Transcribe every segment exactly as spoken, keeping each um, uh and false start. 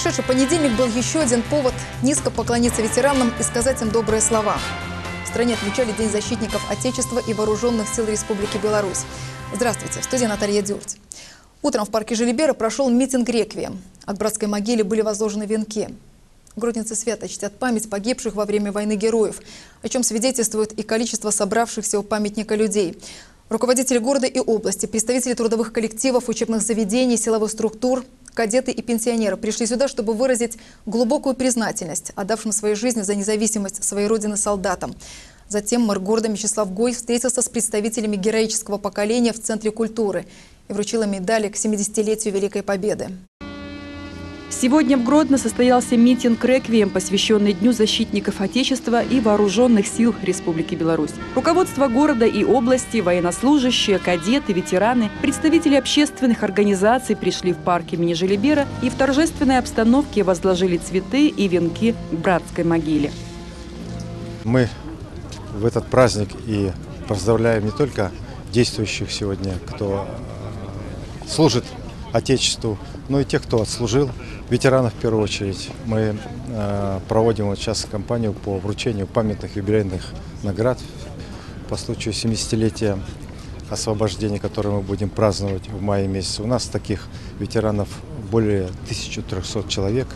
Прошедший понедельник был еще один повод низко поклониться ветеранам и сказать им добрые слова. В стране отмечали День защитников Отечества и Вооруженных сил Республики Беларусь. Здравствуйте, в студии Наталья Дюрть. Утром в парке Желибера прошел митинг-реквием. От братской могилы были возложены венки. Гродненцы свято чтят память погибших во время войны героев, о чем свидетельствует и количество собравшихся у памятника людей. Руководители города и области, представители трудовых коллективов, учебных заведений, силовых структур, кадеты и пенсионеры пришли сюда, чтобы выразить глубокую признательность отдавшим своей жизни за независимость своей родины солдатам. Затем мэр города Мячеслав Гой встретился с представителями героического поколения в Центре культуры и вручил им медали к семидесятилетию Великой Победы. Сегодня в Гродно состоялся митинг-реквием, посвященный Дню защитников Отечества и Вооруженных сил Республики Беларусь. Руководство города и области, военнослужащие, кадеты, ветераны, представители общественных организаций пришли в парк имени Желибера и в торжественной обстановке возложили цветы и венки к братской могиле. Мы в этот праздник и поздравляем не только действующих сегодня, кто служит Отечеству, но и тех, кто отслужил, ветеранов в первую очередь. Мы э, проводим вот сейчас кампанию по вручению памятных юбилейных наград по случаю семидесятилетия освобождения, которое мы будем праздновать в мае месяце. У нас таких ветеранов более тысячи трёхсот человек.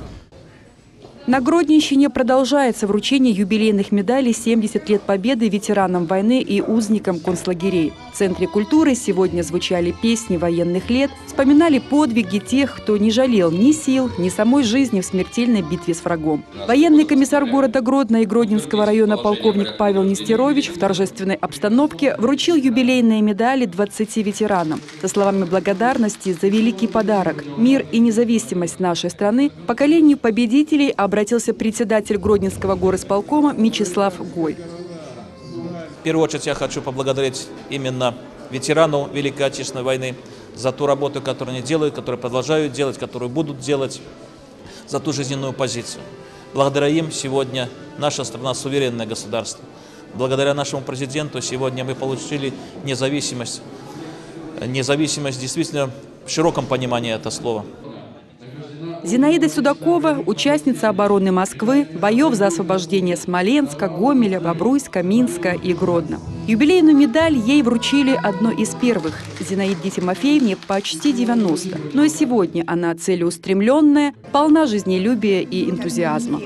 На Гродненщине продолжается вручение юбилейных медалей «семьдесят лет Победы» ветеранам войны и узникам концлагерей. В Центре культуры сегодня звучали песни военных лет, вспоминали подвиги тех, кто не жалел ни сил, ни самой жизни в смертельной битве с врагом. Военный комиссар города Гродно и Гродненского района полковник Павел Нестерович в торжественной обстановке вручил юбилейные медали двадцати ветеранам. Со словами благодарности за великий подарок – мир и независимость нашей страны поколению победителей обратился обратился председатель Гродненского горисполкома Мячеслав Гой. В первую очередь я хочу поблагодарить именно ветерану Великой Отечественной войны за ту работу, которую они делают, которую продолжают делать, которую будут делать, за ту жизненную позицию. Благодаря им сегодня наша страна суверенное государство. Благодаря нашему президенту сегодня мы получили независимость. Независимость действительно в широком понимании этого слова. Зинаида Судакова – участница обороны Москвы, боев за освобождение Смоленска, Гомеля, Бобруйска, Минска и Гродно. Юбилейную медаль ей вручили одной из первых – Зинаиде Тимофеевне почти девяносто. Но и сегодня она целеустремленная, полна жизнелюбия и энтузиазма.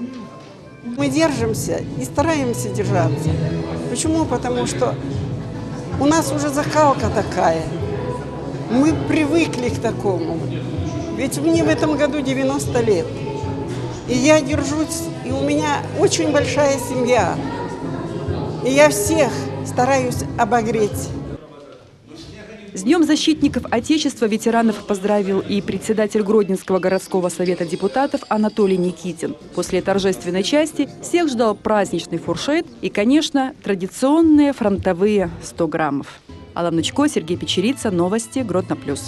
Мы держимся и стараемся держаться. Почему? Потому что у нас уже закалка такая. Мы привыкли к такому. Ведь мне в этом году девяносто лет. И я держусь, и у меня очень большая семья. И я всех стараюсь обогреть. С Днем защитников Отечества ветеранов поздравил и председатель Гродненского городского совета депутатов Анатолий Никитин. После торжественной части всех ждал праздничный фуршет и, конечно, традиционные фронтовые сто граммов. Алла Мнучко, Сергей Печерица, новости, Гродно плюс.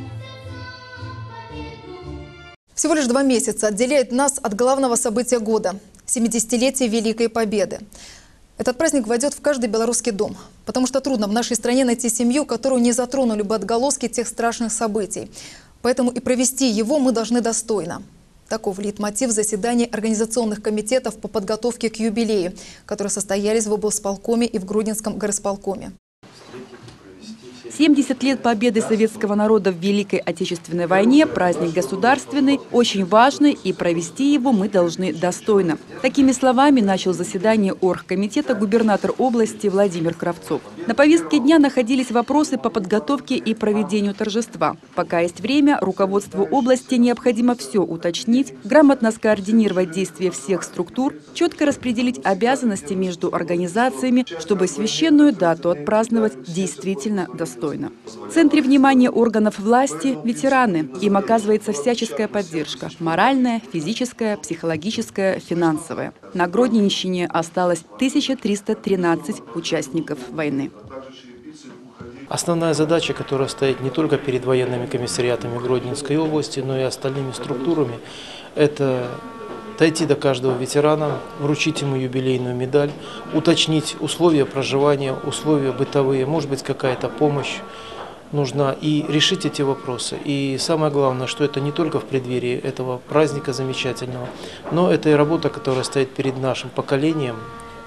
Всего лишь два месяца отделяет нас от главного события года – семидесятилетия Великой Победы. Этот праздник войдет в каждый белорусский дом, потому что трудно в нашей стране найти семью, которую не затронули бы отголоски тех страшных событий. Поэтому и провести его мы должны достойно. Таков лейтмотив заседаний организационных комитетов по подготовке к юбилею, которые состоялись в облсполкоме и в Гродненском горисполкоме. семьдесят лет победы советского народа в Великой Отечественной войне – праздник государственный, очень важный, и провести его мы должны достойно. Такими словами начал заседание оргкомитета губернатор области Владимир Кравцов. На повестке дня находились вопросы по подготовке и проведению торжества. Пока есть время, руководству области необходимо все уточнить, грамотно скоординировать действия всех структур, четко распределить обязанности между организациями, чтобы священную дату отпраздновать действительно достойно. В центре внимания органов власти – ветераны. Им оказывается всяческая поддержка – моральная, физическая, психологическая, финансовая. На Гродненщине осталось тысяча триста тринадцать участников войны. Основная задача, которая стоит не только перед военными комиссариатами Гродненской области, но и остальными структурами, это дойти до каждого ветерана, вручить ему юбилейную медаль, уточнить условия проживания, условия бытовые, может быть какая-то помощь нужна и решить эти вопросы. И самое главное, что это не только в преддверии этого праздника замечательного, но это и работа, которая стоит перед нашим поколением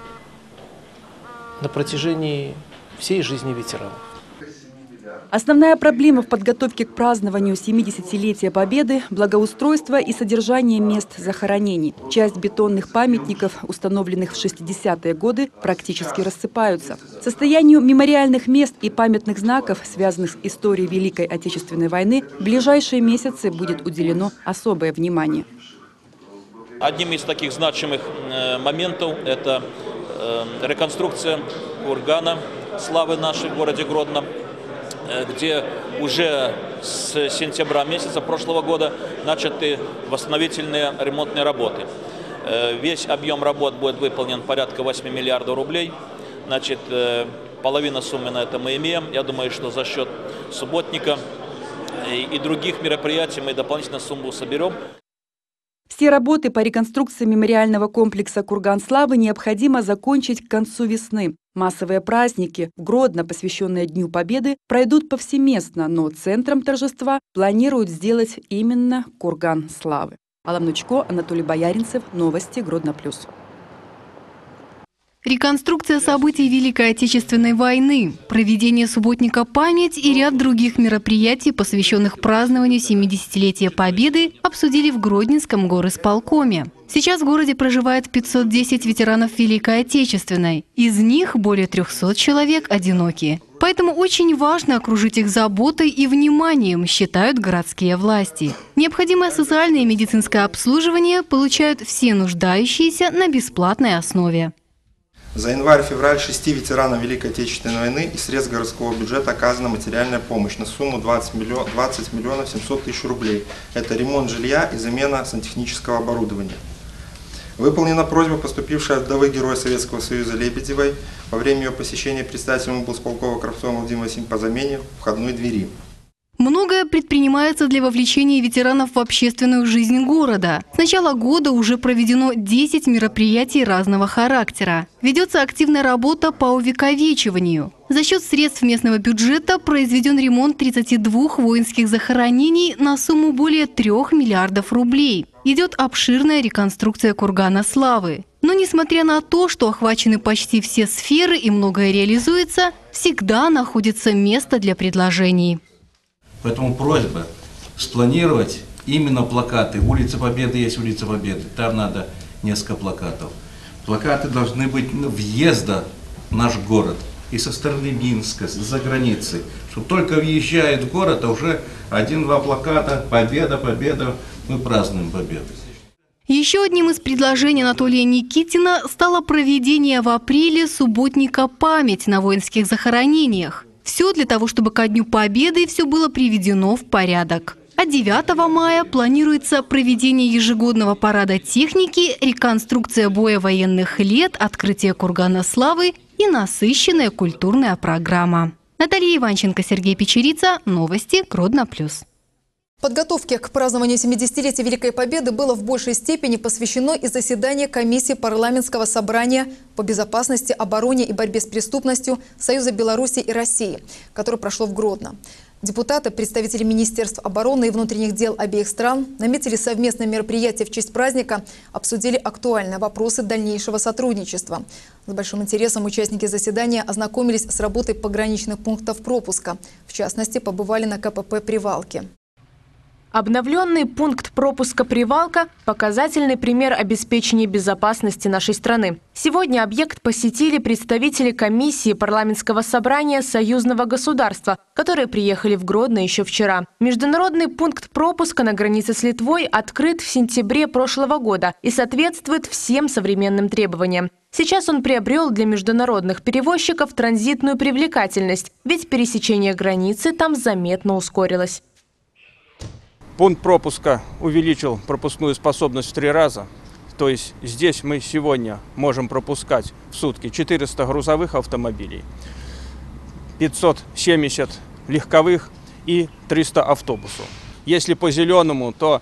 на протяжении всей жизни ветеранов. Основная проблема в подготовке к празднованию семидесятилетия Победы – благоустройство и содержание мест захоронений. Часть бетонных памятников, установленных в шестидесятые годы, практически рассыпаются. Состоянию мемориальных мест и памятных знаков, связанных с историей Великой Отечественной войны, в ближайшие месяцы будет уделено особое внимание. Одним из таких значимых моментов – это реконструкция кургана славы нашей в городе Гродно, где уже с сентября месяца прошлого года начаты восстановительные ремонтные работы. Весь объем работ будет выполнен порядка восьми миллиардов рублей. Значит, половина суммы на это мы имеем. Я думаю, что за счет субботника и других мероприятий мы дополнительно сумму соберем. Все работы по реконструкции мемориального комплекса «Курган славы» необходимо закончить к концу весны. Массовые праздники в Гродно, посвященные Дню Победы, пройдут повсеместно, но центром торжества планируют сделать именно Курган славы. Алла Мнучко, Анатолий Бояринцев. Новости Гродно плюс. Реконструкция событий Великой Отечественной войны, проведение субботника «Память» и ряд других мероприятий, посвященных празднованию семидесятилетия Победы, обсудили в Гродненском горисполкоме. Сейчас в городе проживает пятьсот десять ветеранов Великой Отечественной. Из них более трёхсот человек одиноки. Поэтому очень важно окружить их заботой и вниманием, считают городские власти. Необходимое социальное и медицинское обслуживание получают все нуждающиеся на бесплатной основе. За январь-февраль шести ветеранам Великой Отечественной войны из средств городского бюджета оказана материальная помощь на сумму двадцать миллионов семьсот тысяч рублей. Это ремонт жилья и замена сантехнического оборудования. Выполнена просьба, поступившая от вдовы Героя Советского Союза Лебедевой во время ее посещения председателем облсполкома Кравцовым Владимиром Васильевичем по замене входной двери. Многое предпринимается для вовлечения ветеранов в общественную жизнь города. С начала года уже проведено десять мероприятий разного характера. Ведется активная работа по увековечиванию. За счет средств местного бюджета произведен ремонт тридцати двух воинских захоронений на сумму более трёх миллиардов рублей. Идет обширная реконструкция Кургана славы. Но несмотря на то, что охвачены почти все сферы и многое реализуется, всегда находится место для предложений. Поэтому просьба спланировать именно плакаты. Улица Победы есть улица Победы, там надо несколько плакатов. Плакаты должны быть въезда в наш город и со стороны Минска, за границей. Чтобы только въезжает в город, а уже один-два плаката «Победа, победа», мы празднуем победу. Еще одним из предложений Анатолия Никитина стало проведение в апреле субботника «Память» на воинских захоронениях. Все для того, чтобы ко Дню Победы все было приведено в порядок. А девятого мая планируется проведение ежегодного парада техники, реконструкция боя военных лет, открытие Кургана славы и насыщенная культурная программа. Наталья Иванченко, Сергей Печерица. Новости Гродно плюс. Подготовке к празднованию семидесятилетия Великой Победы было в большей степени посвящено и заседание комиссии парламентского собрания по безопасности, обороне и борьбе с преступностью Союза Беларуси и России, которое прошло в Гродно. Депутаты, представители Министерств обороны и внутренних дел обеих стран наметили совместное мероприятие в честь праздника, обсудили актуальные вопросы дальнейшего сотрудничества. С большим интересом участники заседания ознакомились с работой пограничных пунктов пропуска. В частности, побывали на ка пэ пэ «Привалки». Обновленный пункт пропуска «Привалка» – показательный пример обеспечения безопасности нашей страны. Сегодня объект посетили представители комиссии парламентского собрания союзного государства, которые приехали в Гродно еще вчера. Международный пункт пропуска на границе с Литвой открыт в сентябре прошлого года и соответствует всем современным требованиям. Сейчас он приобрел для международных перевозчиков транзитную привлекательность, ведь пересечение границы там заметно ускорилось. Пункт пропуска увеличил пропускную способность в три раза. То есть здесь мы сегодня можем пропускать в сутки четыреста грузовых автомобилей, пятьсот семьдесят легковых и триста автобусов. Если по зеленому, то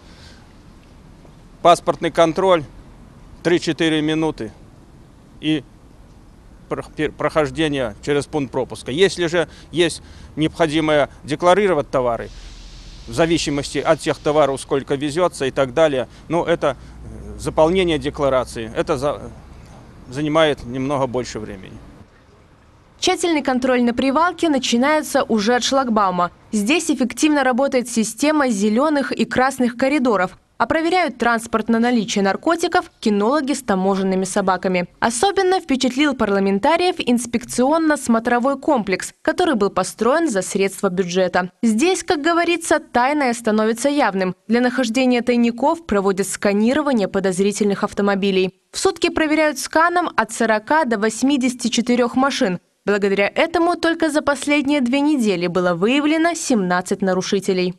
паспортный контроль три-четыре минуты и прохождения через пункт пропуска. Если же есть необходимое декларировать товары, в зависимости от тех товаров, сколько везется и так далее, ну, это заполнение декларации, это за, занимает немного больше времени. Тщательный контроль на привалке начинается уже от шлагбаума. Здесь эффективно работает система зеленых и красных коридоров, а проверяют транспорт на наличие наркотиков кинологи с таможенными собаками. Особенно впечатлил парламентариев инспекционно-смотровой комплекс, который был построен за средства бюджета. Здесь, как говорится, тайное становится явным. Для нахождения тайников проводят сканирование подозрительных автомобилей. В сутки проверяют сканом от сорока до восьмидесяти четырёх машин. Благодаря этому только за последние две недели было выявлено семнадцать нарушителей.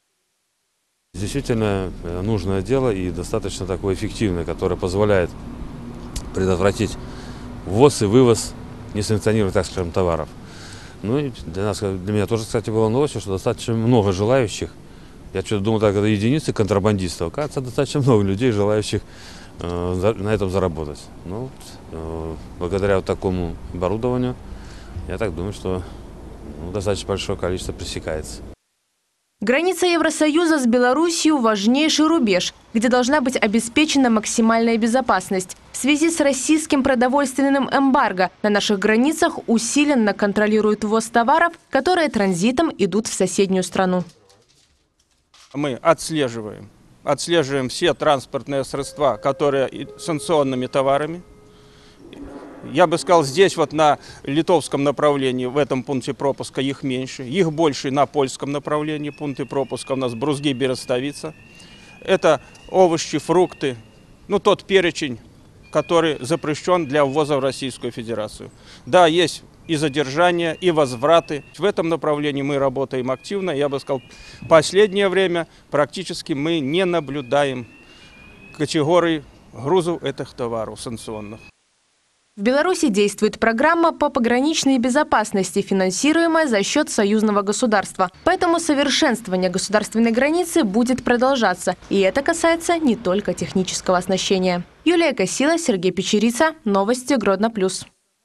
Действительно нужное дело и достаточно такое эффективное, которое позволяет предотвратить ввоз и вывоз несанкционированных, так скажем, товаров. Ну и для нас, для меня тоже, кстати, было новостью, что достаточно много желающих. Я что-то думал, так, это единицы контрабандистов. Оказывается, достаточно много людей, желающих э, на этом заработать. Ну, э, благодаря вот такому оборудованию, я так думаю, что ну, достаточно большое количество пресекается. Граница Евросоюза с Белоруссией – важнейший рубеж, где должна быть обеспечена максимальная безопасность. В связи с российским продовольственным эмбарго на наших границах усиленно контролируют ввоз товаров, которые транзитом идут в соседнюю страну. Мы отслеживаем, отслеживаем все транспортные средства, которые санкционными товарами. Я бы сказал, здесь вот на литовском направлении, в этом пункте пропуска их меньше. Их больше на польском направлении. Пункты пропуска у нас Брузги, Берестовица. Это овощи, фрукты. Ну, тот перечень, который запрещен для ввоза в Российскую Федерацию. Да, есть и задержания, и возвраты. В этом направлении мы работаем активно. Я бы сказал, в последнее время практически мы не наблюдаем категории грузов этих товаров санкционных. В Беларуси действует программа по пограничной безопасности, финансируемая за счет союзного государства. Поэтому совершенствование государственной границы будет продолжаться. И это касается не только технического оснащения. Юлия Косила, Сергей Печерица. Новости Гродно плюс.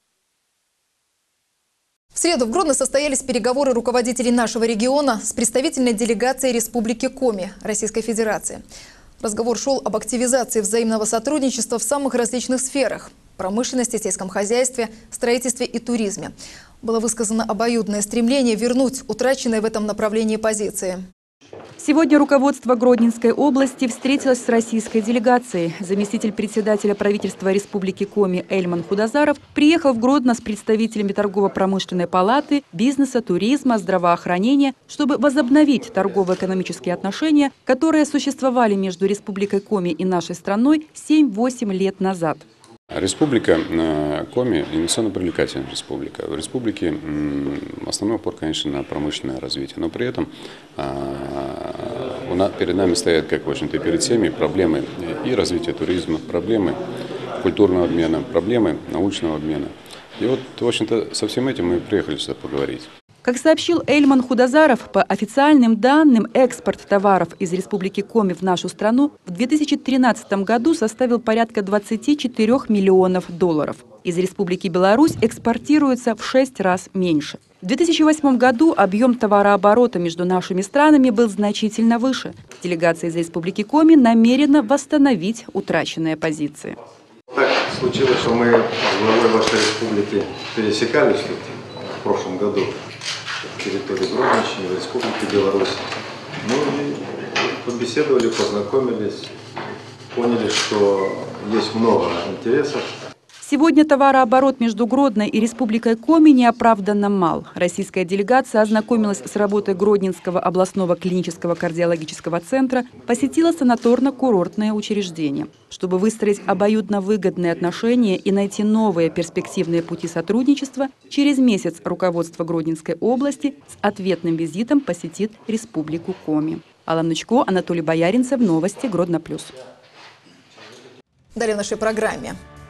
В среду в Гродно состоялись переговоры руководителей нашего региона с представительной делегацией Республики Коми Российской Федерации. Разговор шел об активизации взаимного сотрудничества в самых различных сферах – промышленности, сельском хозяйстве, строительстве и туризме. Было высказано обоюдное стремление вернуть утраченные в этом направлении позиции. Сегодня руководство Гродненской области встретилось с российской делегацией. Заместитель председателя правительства Республики Коми Эльман Худазаров приехал в Гродно с представителями торгово-промышленной палаты, бизнеса, туризма, здравоохранения, чтобы возобновить торгово-экономические отношения, которые существовали между Республикой Коми и нашей страной семь-восемь лет назад. Республика Коми инвестиционно привлекательная республика. В республике основной упор, конечно, на промышленное развитие, но при этом перед нами стоят, как в общем-то перед всеми, проблемы и развития туризма, проблемы культурного обмена, проблемы научного обмена. И вот, в общем-то, со всем этим мы приехали сюда поговорить. Как сообщил Эльман Худазаров, по официальным данным, экспорт товаров из Республики Коми в нашу страну в две тысячи тринадцатом году составил порядка двадцати четырёх миллионов долларов. Из Республики Беларусь экспортируется в шесть раз меньше. В две тысячи восьмом году объем товарооборота между нашими странами был значительно выше. Делегация из Республики Коми намерена восстановить утраченные позиции. Так случилось, что мы с главой вашей республики пересекались в прошлом году. Территории Гродненщины, в Республике Беларусь. Ну и побеседовали, познакомились, поняли, что есть много интересов. Сегодня товарооборот между Гродно и Республикой Коми неоправданно мал. Российская делегация ознакомилась с работой Гродненского областного клинического кардиологического центра, посетила санаторно-курортное учреждение. Чтобы выстроить обоюдно выгодные отношения и найти новые перспективные пути сотрудничества, через месяц руководство Гродненской области с ответным визитом посетит Республику Коми. Алла Нучко, Анатолий Бояринцев. Новости Гродно плюс. Далее в нашей программе.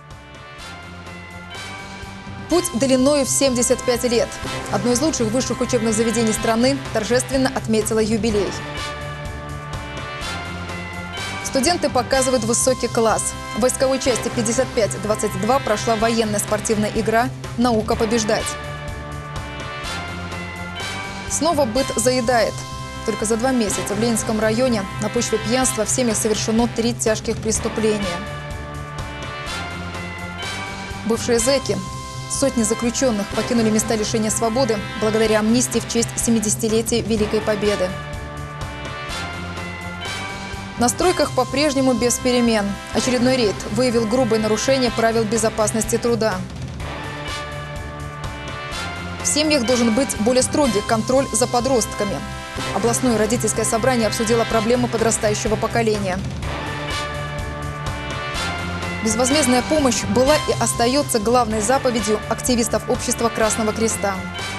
Путь длиною в семьдесят пять лет. Одно из лучших высших учебных заведений страны торжественно отметило юбилей. Студенты показывают высокий класс. В войсковой части пятьдесят пять двадцать два прошла военная спортивная игра «Наука побеждать». Снова быт заедает. Только за два месяца в Ленинском районе на почве пьянства в семьях совершено три тяжких преступления. Бывшие зэки, сотни заключенных покинули места лишения свободы благодаря амнистии в честь семидесятилетия Великой Победы. На стройках по-прежнему без перемен. Очередной рейд выявил грубое нарушение правил безопасности труда. В семьях должен быть более строгий контроль за подростками. Областное родительское собрание обсудило проблемы подрастающего поколения. Безвозмездная помощь была и остается главной заповедью активистов общества Красного Креста.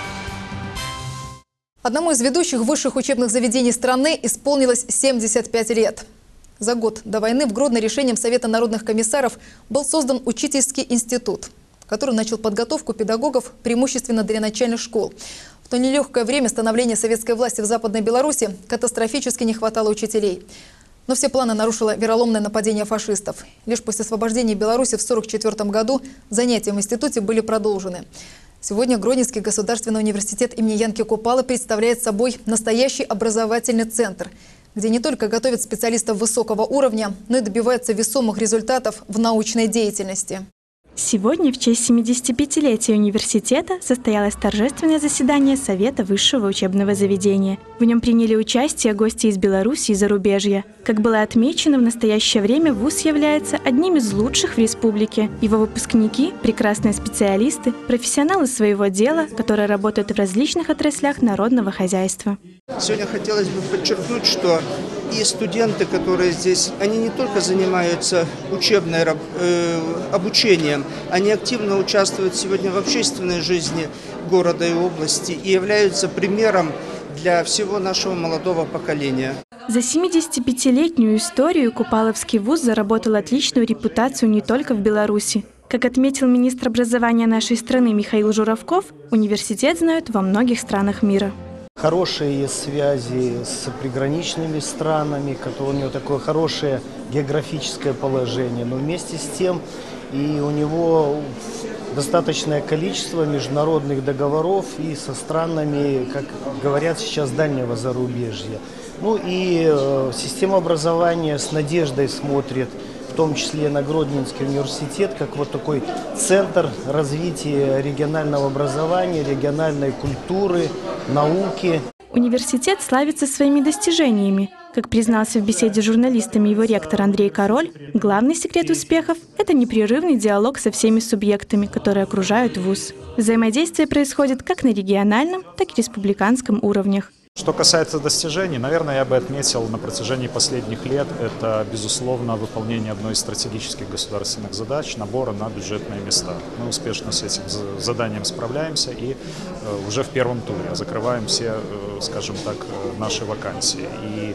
Одному из ведущих высших учебных заведений страны исполнилось семьдесят пять лет. За год до войны в Гродно решением Совета народных комиссаров был создан учительский институт, который начал подготовку педагогов преимущественно для начальных школ. В то нелегкое время становления советской власти в Западной Беларуси катастрофически не хватало учителей. Но все планы нарушило вероломное нападение фашистов. Лишь после освобождения Беларуси в сорок четвёртом году занятия в институте были продолжены. Сегодня Гродненский государственный университет имени Янки Купалы представляет собой настоящий образовательный центр, где не только готовят специалистов высокого уровня, но и добиваются весомых результатов в научной деятельности. Сегодня в честь семидесятипятилетия университета состоялось торжественное заседание Совета высшего учебного заведения. В нем приняли участие гости из Беларуси и зарубежья. Как было отмечено, в настоящее время вуз является одним из лучших в республике. Его выпускники – прекрасные специалисты, профессионалы своего дела, которые работают в различных отраслях народного хозяйства. Сегодня хотелось бы подчеркнуть, что и студенты, которые здесь, они не только занимаются учебной, э, обучением, они активно участвуют сегодня в общественной жизни города и области и являются примером для всего нашего молодого поколения. За семидесятипятилетнюю историю Купаловский вуз заработал отличную репутацию не только в Беларуси. Как отметил министр образования нашей страны Михаил Журавков, университет знают во многих странах мира. Хорошие связи с приграничными странами, у него такое хорошее географическое положение, но вместе с тем и у него достаточное количество международных договоров и со странами, как говорят сейчас, дальнего зарубежья. Ну и э, система образования с надеждой смотрит, в том числе на Гродненский университет, как вот такой центр развития регионального образования, региональной культуры, науки. Университет славится своими достижениями. Как признался в беседе с журналистами его ректор Андрей Король, главный секрет успехов – это непрерывный диалог со всеми субъектами, которые окружают вуз. Взаимодействие происходит как на региональном, так и республиканском уровнях. Что касается достижений, наверное, я бы отметил на протяжении последних лет, это, безусловно, выполнение одной из стратегических государственных задач – набора на бюджетные места. Мы успешно с этим заданием справляемся и уже в первом туре закрываем все, скажем так, наши вакансии. И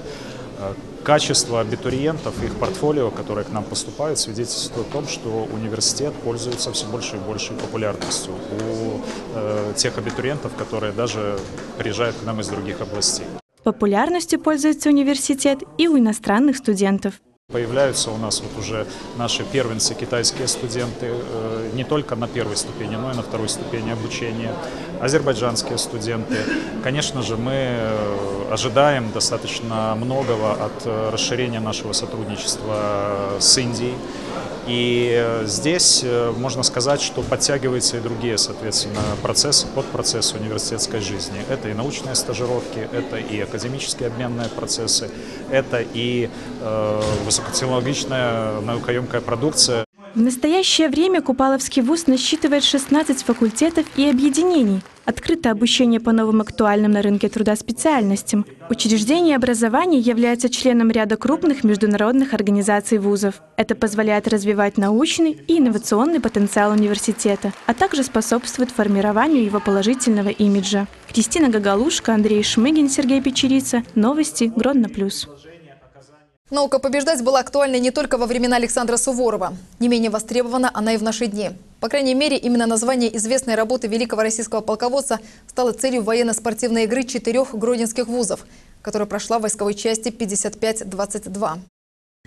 качество абитуриентов, их портфолио, которые к нам поступают, свидетельствует о том, что университет пользуется все большей и большей популярностью у э, тех абитуриентов, которые даже приезжают к нам из других областей. Популярностью пользуется университет и у иностранных студентов. Появляются у нас вот уже наши первенцы, китайские студенты, э, не только на первой ступени, но и на второй ступени обучения, азербайджанские студенты. Конечно же, мы э, ожидаем достаточно многого от э, расширения нашего сотрудничества с Индией. И здесь э, можно сказать, что подтягиваются и другие, соответственно, процессы, подпроцессы университетской жизни. Это и научные стажировки, это и академические обменные процессы, это и э, высокотехнологичная наукоемкая продукция. В настоящее время Купаловский вуз насчитывает шестнадцать факультетов и объединений. Открыто обучение по новым актуальным на рынке труда специальностям. Учреждение образования является членом ряда крупных международных организаций вузов. Это позволяет развивать научный и инновационный потенциал университета, а также способствует формированию его положительного имиджа. Кристина Гагалушка, Андрей Шмыгин, Сергей Печерица. Новости Гродно плюс. Наука побеждать была актуальна не только во времена Александра Суворова. Не менее востребована она и в наши дни. По крайней мере, именно название известной работы великого российского полководца стало целью военно-спортивной игры четырех гродненских вузов, которая прошла в войсковой части пятьдесят пять двадцать два.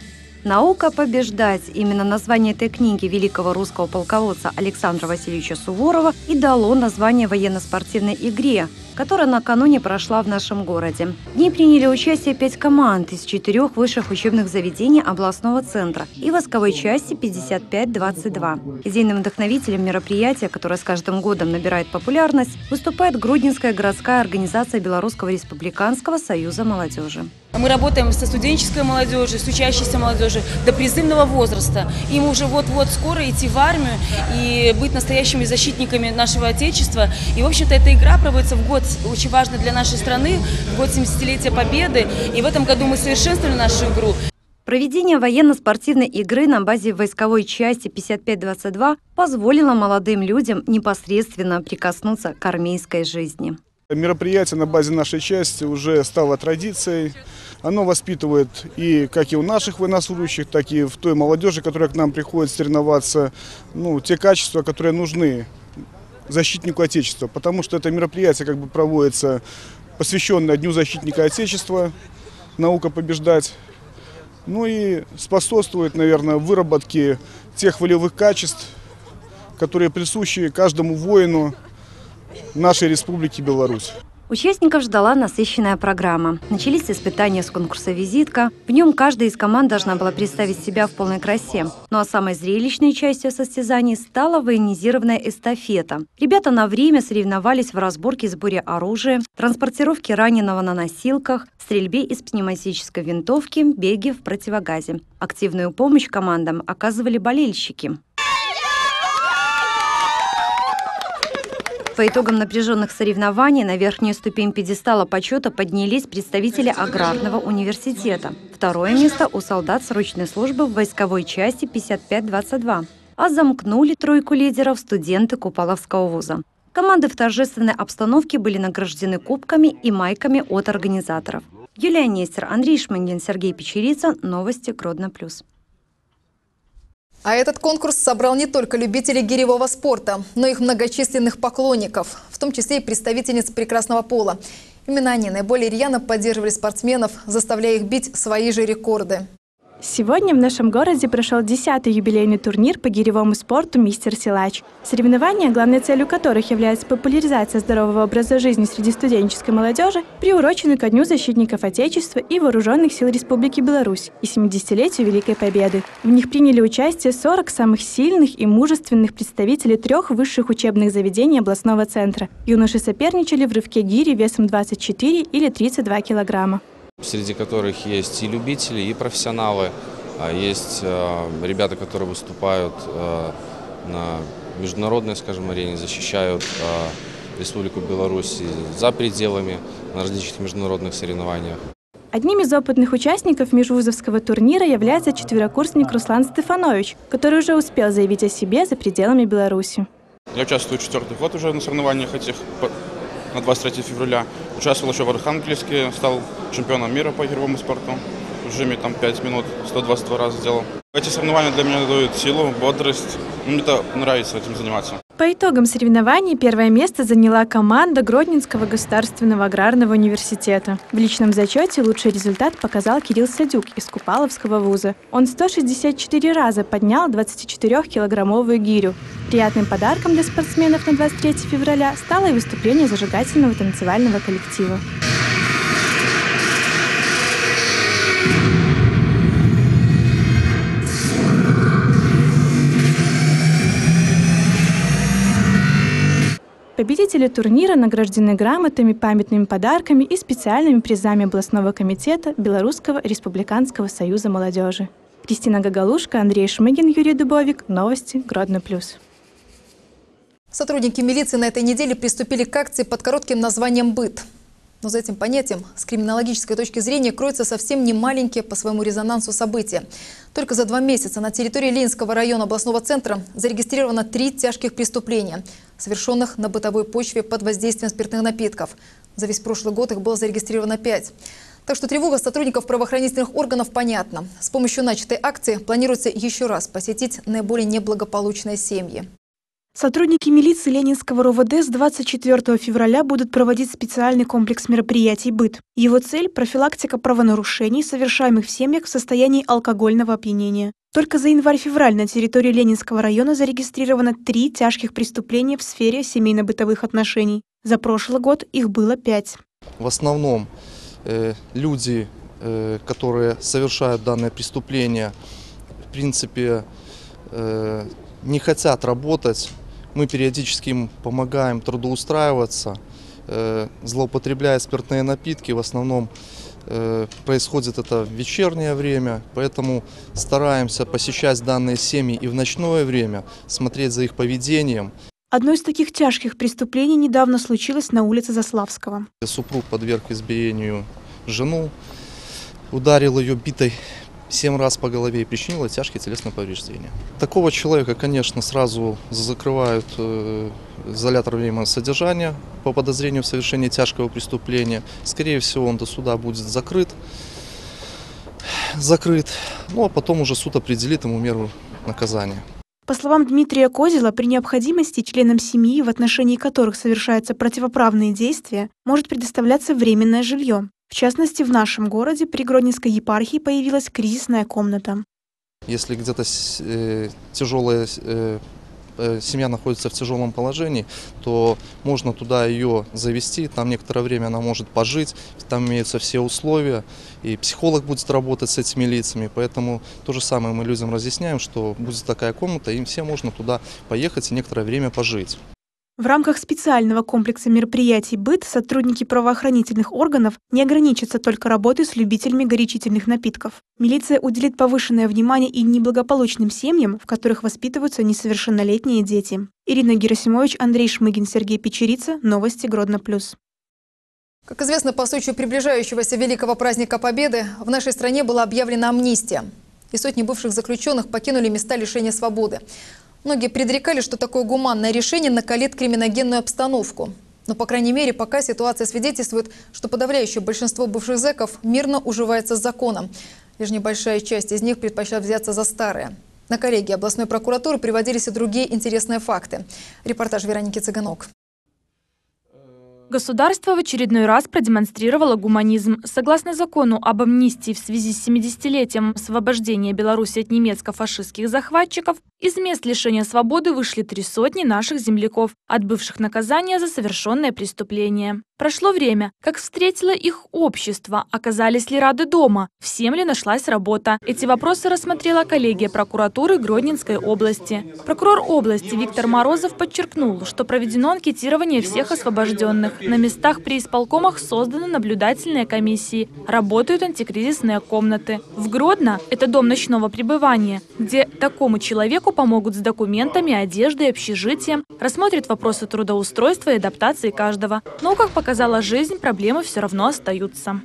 «Наука побеждать» – именно название этой книги великого русского полководца Александра Васильевича Суворова и дало название военно-спортивной игре, которая накануне прошла в нашем городе. В ней приняли участие пять команд из четырех высших учебных заведений областного центра и войсковой части пятьдесят пять двадцать два. Идейным вдохновителем мероприятия, которое с каждым годом набирает популярность, выступает Гродненская городская организация Белорусского республиканского союза молодежи. Мы работаем со студенческой молодежью, с учащейся молодежью до призывного возраста. Им уже вот-вот скоро идти в армию и быть настоящими защитниками нашего Отечества. И, в общем-то, эта игра проводится в год очень важный для нашей страны, в год семидесятилетия Победы. И в этом году мы совершенствовали нашу игру. Проведение военно-спортивной игры на базе войсковой части пятьдесят пять двадцать два позволило молодым людям непосредственно прикоснуться к армейской жизни. Мероприятие на базе нашей части уже стало традицией. Оно воспитывает и как и у наших военнослужащих, так и в той молодежи, которая к нам приходит соревноваться, ну, те качества, которые нужны защитнику Отечества. Потому что это мероприятие как бы проводится, посвященное Дню защитника Отечества, «Наука побеждать». Ну и способствует, наверное, выработке тех волевых качеств, которые присущи каждому воину нашей Республики Беларусь. Участников ждала насыщенная программа. Начались испытания с конкурса «Визитка». В нем каждая из команд должна была представить себя в полной красе. Ну а самой зрелищной частью состязаний стала военизированная эстафета. Ребята на время соревновались в разборке и сборе оружия, транспортировке раненого на носилках, стрельбе из пневматической винтовки, беге в противогазе. Активную помощь командам оказывали болельщики. По итогам напряженных соревнований на верхнюю ступень пьедестала почета поднялись представители Аграрного университета. Второе место у солдат срочной службы в войсковой части пятьдесят пять двадцать два. А замкнули тройку лидеров студенты Купаловского вуза. Команды в торжественной обстановке были награждены кубками и майками от организаторов. Юлия Нестер, Андрей Шмыгин, Сергей Печерица. Новости Гродно плюс. А этот конкурс собрал не только любителей гиревого спорта, но и их многочисленных поклонников, в том числе и представительниц прекрасного пола. Именно они наиболее рьяно поддерживали спортсменов, заставляя их бить свои же рекорды. Сегодня в нашем городе прошел десятый юбилейный турнир по гиревому спорту «Мистер Силач». Соревнования, главной целью которых является популяризация здорового образа жизни среди студенческой молодежи, приурочены ко Дню защитников Отечества и Вооруженных сил Республики Беларусь и семидесятилетию Великой Победы. В них приняли участие сорок самых сильных и мужественных представителей трех высших учебных заведений областного центра. Юноши соперничали в рывке гири весом двадцать четыре или тридцать два килограмма. Среди которых есть и любители, и профессионалы. Есть ребята, которые выступают на международной, скажем, арене, защищают Республику Беларусь за пределами на различных международных соревнованиях. Одним из опытных участников межвузовского турнира является четверокурсник Руслан Стефанович, который уже успел заявить о себе за пределами Беларуси. Я участвую четвертый год уже на соревнованиях этих. На двадцать третьего февраля. Участвовал еще в Архангельске, стал чемпионом мира по гиревому спорту. В режиме там пять минут, сто двадцать два раза сделал. Эти соревнования для меня дают силу, бодрость. Мне это нравится этим заниматься. По итогам соревнований первое место заняла команда Гродненского государственного аграрного университета. В личном зачете лучший результат показал Кирилл Садюк из Купаловского вуза. Он сто шестьдесят четыре раза поднял двадцатичетырёхкилограммовую гирю. Приятным подарком для спортсменов на двадцать третьего февраля стало и выступление зажигательного танцевального коллектива. Победители турнира награждены грамотами, памятными подарками и специальными призами областного комитета Белорусского республиканского союза молодежи. Кристина Гагалушка, Андрей Шмыгин, Юрий Дубовик. Новости Гродно плюс. Сотрудники милиции на этой неделе приступили к акции под коротким названием «Быт». Но за этим понятием с криминологической точки зрения кроются совсем не маленькие по своему резонансу события. Только за два месяца на территории Ленинского района областного центра зарегистрировано три тяжких преступления, совершенных на бытовой почве под воздействием спиртных напитков. За весь прошлый год их было зарегистрировано пять. Так что тревога сотрудников правоохранительных органов понятна. С помощью начатой акции планируется еще раз посетить наиболее неблагополучные семьи. Сотрудники милиции Ленинского РОВД с двадцать четвёртого февраля будут проводить специальный комплекс мероприятий «Быт». Его цель – профилактика правонарушений, совершаемых в семьях в состоянии алкогольного опьянения. Только за январь-февраль на территории Ленинского района зарегистрировано три тяжких преступления в сфере семейно-бытовых отношений. За прошлый год их было пять. В основном э, люди, э, которые совершают данное преступление, в принципе, э, не хотят работать. Мы периодически им помогаем трудоустраиваться, э, злоупотребляя спиртные напитки. В основном э, происходит это в вечернее время, поэтому стараемся посещать данные семьи и в ночное время, смотреть за их поведением. Одно из таких тяжких преступлений недавно случилось на улице Заславского. Супруг подверг избиению жену, ударил ее битой семь раз по голове и причинила тяжкие телесные повреждения. Такого человека, конечно, сразу закрывают э, изолятор временного содержания по подозрению в совершении тяжкого преступления. Скорее всего, он до суда будет закрыт, закрыт, ну а потом уже суд определит ему меру наказания. По словам Дмитрия Козела, при необходимости членам семьи, в отношении которых совершаются противоправные действия, может предоставляться временное жилье. В частности, в нашем городе при Гродненской епархии появилась кризисная комната. Если где-то э, тяжелая э, э, семья находится в тяжелом положении, то можно туда ее завести, там некоторое время она может пожить, там имеются все условия, и психолог будет работать с этими лицами, поэтому то же самое мы людям разъясняем, что будет такая комната, им всем можно туда поехать и некоторое время пожить. В рамках специального комплекса мероприятий «Быт» сотрудники правоохранительных органов не ограничатся только работой с любителями горячительных напитков. Милиция уделит повышенное внимание и неблагополучным семьям, в которых воспитываются несовершеннолетние дети. Ирина Герасимович, Андрей Шмыгин, Сергей Печерица. Новости Гродно плюс. Как известно, по случаю приближающегося Великого праздника Победы в нашей стране была объявлена амнистия. И сотни бывших заключенных покинули места лишения свободы. Многие предрекали, что такое гуманное решение накалит криминогенную обстановку. Но, по крайней мере, пока ситуация свидетельствует, что подавляющее большинство бывших зэков мирно уживается с законом. Лишь небольшая часть из них предпочла взяться за старое. На коллегии областной прокуратуры приводились и другие интересные факты. Репортаж Вероники Цыганок. Государство в очередной раз продемонстрировало гуманизм. Согласно закону об амнистии в связи с семидесятилетием освобождения Беларуси от немецко-фашистских захватчиков, из мест лишения свободы вышли три сотни наших земляков, отбывших наказание за совершенное преступление. Прошло время. Как встретило их общество? Оказались ли рады дома? Всем ли нашлась работа? Эти вопросы рассмотрела коллегия прокуратуры Гродненской области. Прокурор области Виктор Морозов подчеркнул, что проведено анкетирование всех освобожденных. На местах при исполкомах созданы наблюдательные комиссии, работают антикризисные комнаты. В Гродно – это дом ночного пребывания, где такому человеку помогут с документами, одеждой, общежитием, рассмотрят вопросы трудоустройства и адаптации каждого. Но, как показала жизнь, проблемы все равно остаются.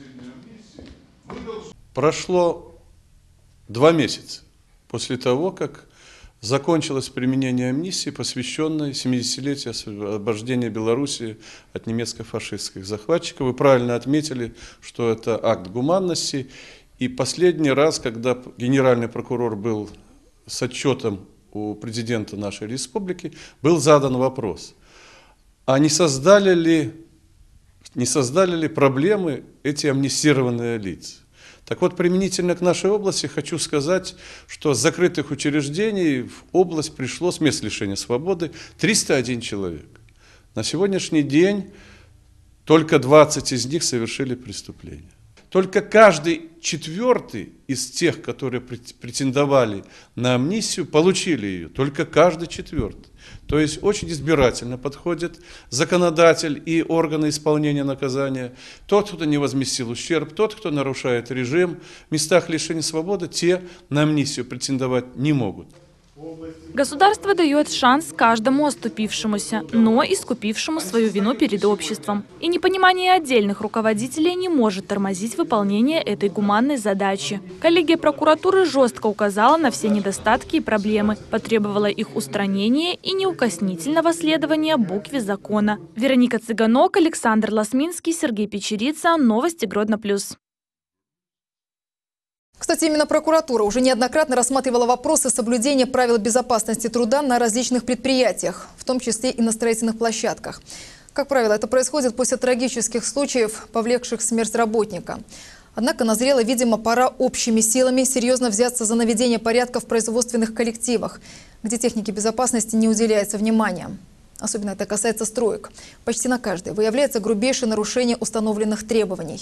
Прошло два месяца после того, как закончилось применение амнистии, посвященной семидесятилетию освобождения Беларуси от немецко-фашистских захватчиков. Вы правильно отметили, что это акт гуманности. И последний раз, когда генеральный прокурор был с отчетом у президента нашей республики, был задан вопрос, а не создали ли, не создали ли проблемы эти амнистированные лица? Так вот, применительно к нашей области хочу сказать, что с закрытых учреждений в область пришло с мест лишения свободы триста один человек. На сегодняшний день только двадцать из них совершили преступление. Только каждый четвертый из тех, которые претендовали на амнистию, получили ее. Только каждый четвертый. То есть очень избирательно подходит законодатель и органы исполнения наказания. Тот, кто не возместил ущерб, тот, кто нарушает режим, в местах лишения свободы, те на амнистию претендовать не могут. Государство дает шанс каждому оступившемуся, но искупившему свою вину перед обществом. И непонимание отдельных руководителей не может тормозить выполнение этой гуманной задачи. Коллегия прокуратуры жестко указала на все недостатки и проблемы, потребовала их устранения и неукоснительного следования букве закона. Вероника Цыганок, Александр Ласминский, Сергей Печерица. Новости Гродно плюс. Кстати, именно прокуратура уже неоднократно рассматривала вопросы соблюдения правил безопасности труда на различных предприятиях, в том числе и на строительных площадках. Как правило, это происходит после трагических случаев, повлекших смерть работника. Однако назрела, видимо, пора общими силами серьезно взяться за наведение порядка в производственных коллективах, где технике безопасности не уделяется внимания. Особенно это касается строек. Почти на каждой выявляется грубейшее нарушение установленных требований.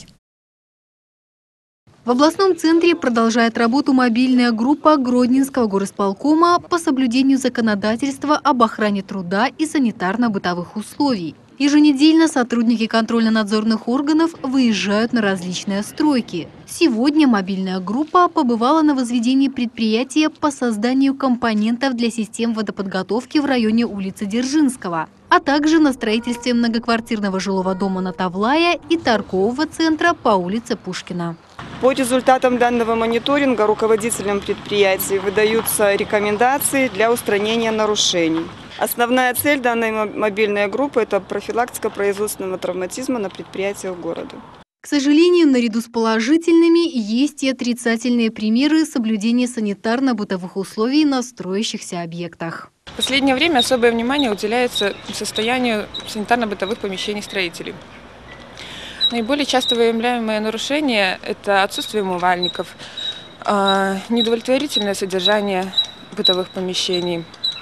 В областном центре продолжает работу мобильная группа Гродненского горисполкома по соблюдению законодательства об охране труда и санитарно-бытовых условий. Еженедельно сотрудники контрольно-надзорных органов выезжают на различные стройки. Сегодня мобильная группа побывала на возведении предприятия по созданию компонентов для систем водоподготовки в районе улицы Дзержинского, а также на строительстве многоквартирного жилого дома на Тавлая и торгового центра по улице Пушкина. По результатам данного мониторинга руководителям предприятий выдаются рекомендации для устранения нарушений. Основная цель данной мобильной группы – это профилактика производственного травматизма на предприятиях города. К сожалению, наряду с положительными есть и отрицательные примеры соблюдения санитарно-бытовых условий на строящихся объектах. В последнее время особое внимание уделяется состоянию санитарно-бытовых помещений строителей. Наиболее часто выявляемые нарушения – это отсутствие умывальников, неудовлетворительное содержание бытовых помещений,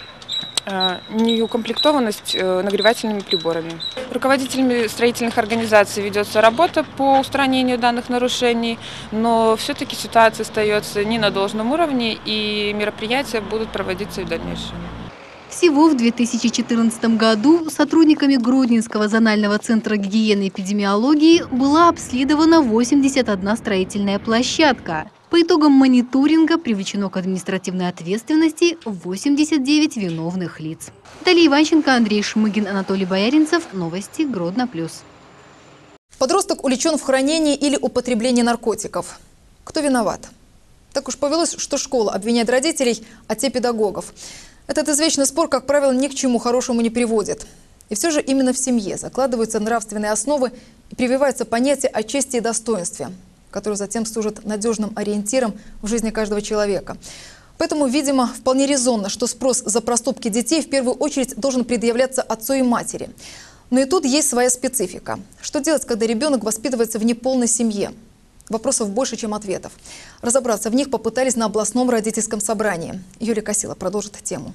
неукомплектованность нагревательными приборами. Руководителями строительных организаций ведется работа по устранению данных нарушений, но все-таки ситуация остается не на должном уровне, и мероприятия будут проводиться и в дальнейшем. Всего в две тысячи четырнадцатом году сотрудниками Гродненского зонального центра гигиены и эпидемиологии была обследована восемьдесят одна строительная площадка. По итогам мониторинга привлечено к административной ответственности восемьдесят девять виновных лиц. Далее Иванченко, Андрей Шмыгин, Анатолий Бояринцев. Новости Гродно плюс. Подросток увлечен в хранении или употреблении наркотиков. Кто виноват? Так уж повелось, что школа обвиняет родителей, а те педагогов. Этот извечный спор, как правило, ни к чему хорошему не приводит. И все же именно в семье закладываются нравственные основы и прививается понятие о чести и достоинстве, которое затем служит надежным ориентиром в жизни каждого человека. Поэтому, видимо, вполне резонно, что спрос за проступки детей в первую очередь должен предъявляться отцу и матери. Но и тут есть своя специфика. Что делать, когда ребенок воспитывается в неполной семье? Вопросов больше, чем ответов. Разобраться в них попытались на областном родительском собрании. Юлия Косила продолжит тему.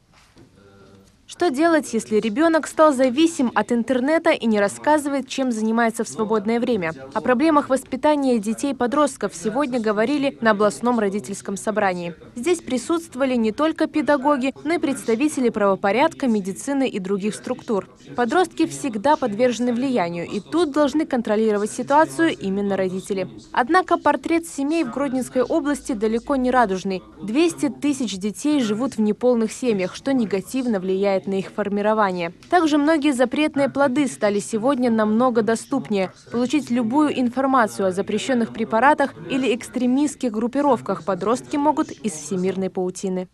Что делать, если ребенок стал зависим от интернета и не рассказывает, чем занимается в свободное время? О проблемах воспитания детей и подростков сегодня говорили на областном родительском собрании. Здесь присутствовали не только педагоги, но и представители правопорядка, медицины и других структур. Подростки всегда подвержены влиянию, и тут должны контролировать ситуацию именно родители. Однако портрет семей в Гродненской области далеко не радужный. двести тысяч детей живут в неполных семьях, что негативно влияет на их формирование. Также многие запретные плоды стали сегодня намного доступнее. Получить любую информацию о запрещенных препаратах или экстремистских группировках подростки могут из всемирной паутины.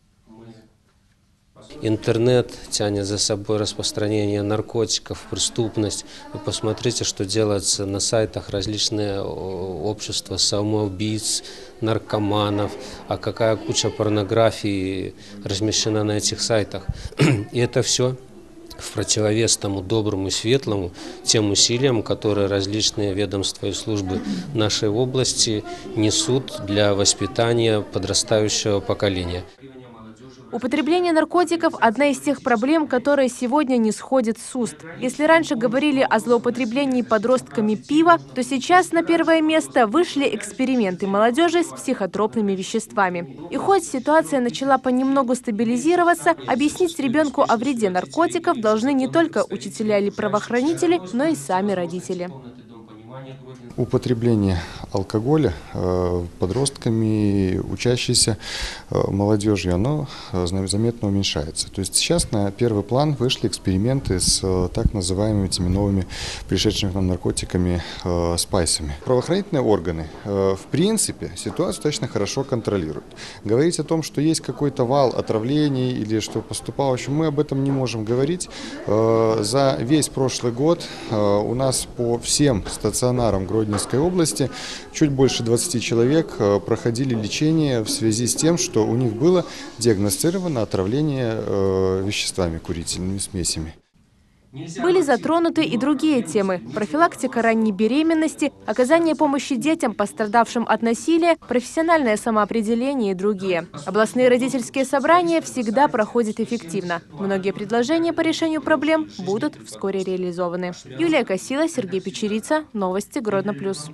Интернет тянет за собой распространение наркотиков, преступность. Вы посмотрите, что делается на сайтах различные общества самоубийц, наркоманов, а какая куча порнографии размещена на этих сайтах. И это все в противовес тому доброму и светлому, тем усилиям, которые различные ведомства и службы нашей области несут для воспитания подрастающего поколения. Употребление наркотиков – одна из тех проблем, которая сегодня не сходит с уст. Если раньше говорили о злоупотреблении подростками пива, то сейчас на первое место вышли эксперименты молодежи с психотропными веществами. И хоть ситуация начала понемногу стабилизироваться, объяснить ребенку о вреде наркотиков должны не только учителя или правоохранители, но и сами родители. Употребление алкоголя подростками, учащейся молодежью, оно заметно уменьшается. То есть сейчас на первый план вышли эксперименты с так называемыми этими новыми пришедшими к нам наркотиками спайсами. Правоохранительные органы в принципе ситуацию достаточно хорошо контролируют. Говорить о том, что есть какой-то вал отравлений или что поступало, в общем, мы об этом не можем говорить. За весь прошлый год у нас по всем стационарным стационарам Гродненской области чуть больше двадцати человек проходили лечение в связи с тем, что у них было диагностировано отравление веществами, курительными смесями. Были затронуты и другие темы – профилактика ранней беременности, оказание помощи детям, пострадавшим от насилия, профессиональное самоопределение и другие. Областные родительские собрания всегда проходят эффективно. Многие предложения по решению проблем будут вскоре реализованы. Юлия Косила, Сергей Печерица. Новости Гродно плюс.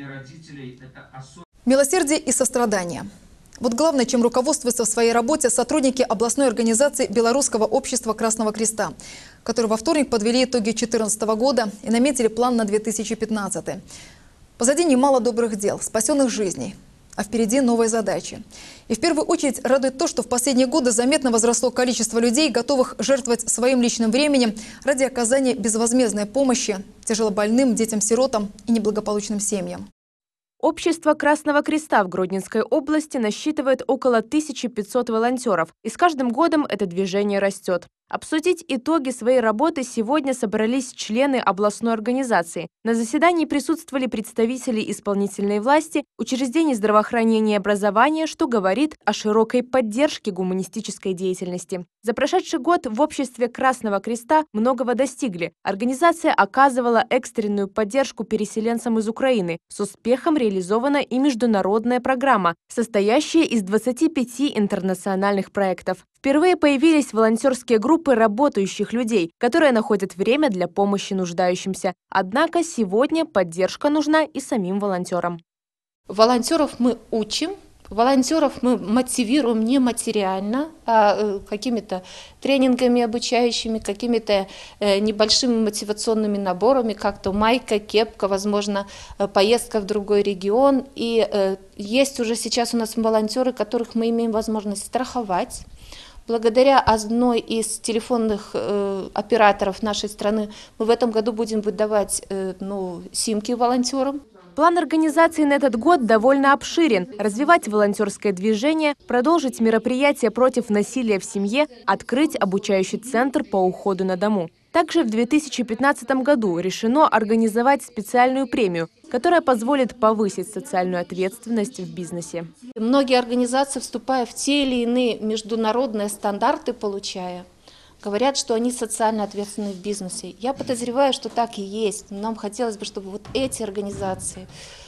Милосердие и сострадание. Вот главное, чем руководствуются в своей работе сотрудники областной организации Белорусского общества Красного Креста, которые во вторник подвели итоги две тысячи четырнадцатого года и наметили план на две тысячи пятнадцатый. Позади немало добрых дел, спасенных жизней, а впереди новые задачи. И в первую очередь радует то, что в последние годы заметно возросло количество людей, готовых жертвовать своим личным временем ради оказания безвозмездной помощи тяжелобольным, детям-сиротам и неблагополучным семьям. Общество Красного Креста в Гродненской области насчитывает около тысячи пятисот волонтеров, и с каждым годом это движение растет. Обсудить итоги своей работы сегодня собрались члены областной организации. На заседании присутствовали представители исполнительной власти, учреждений здравоохранения и образования, что говорит о широкой поддержке гуманистической деятельности. За прошедший год в обществе Красного Креста многого достигли. Организация оказывала экстренную поддержку переселенцам из Украины. С успехом реализована и международная программа, состоящая из двадцати пяти интернациональных проектов. Впервые появились волонтерские группы работающих людей, которые находят время для помощи нуждающимся. Однако сегодня поддержка нужна и самим волонтерам. Волонтеров мы учим, волонтеров мы мотивируем не материально, а какими-то тренингами обучающими, какими-то небольшими мотивационными наборами, как-то майка, кепка, возможно, поездка в другой регион. И есть уже сейчас у нас волонтеры, которых мы имеем возможность страховать. Благодаря одной из телефонных э, операторов нашей страны мы в этом году будем выдавать э, ну, симки волонтерам. План организации на этот год довольно обширен. Развивать волонтерское движение, продолжить мероприятия против насилия в семье, открыть обучающий центр по уходу на дому. Также в две тысячи пятнадцатом году решено организовать специальную премию, которая позволит повысить социальную ответственность в бизнесе. Многие организации, вступая в те или иные международные стандарты, получая, говорят, что они социально ответственны в бизнесе. Я подозреваю, что так и есть. Нам хотелось бы, чтобы вот эти организации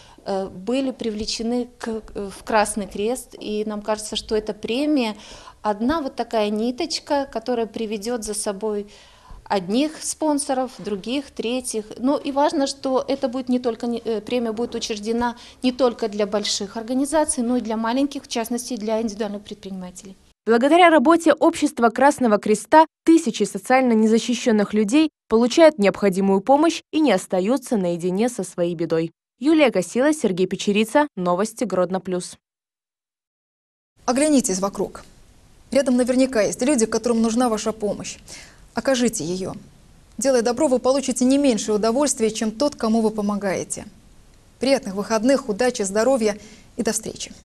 были привлечены к, в Красный Крест. И нам кажется, что эта премия одна вот такая ниточка, которая приведет за собой одних спонсоров, других, третьих. Ну и важно, что это будет не только, премия будет учреждена не только для больших организаций, но и для маленьких, в частности, для индивидуальных предпринимателей. Благодаря работе Общества Красного Креста тысячи социально незащищенных людей получают необходимую помощь и не остаются наедине со своей бедой. Юлия Косила, Сергей Печерица. Новости Гродно плюс. Оглянитесь вокруг. Рядом наверняка есть люди, которым нужна ваша помощь. Окажите ее. Делая добро, вы получите не меньшее удовольствие, чем тот, кому вы помогаете. Приятных выходных, удачи, здоровья и до встречи.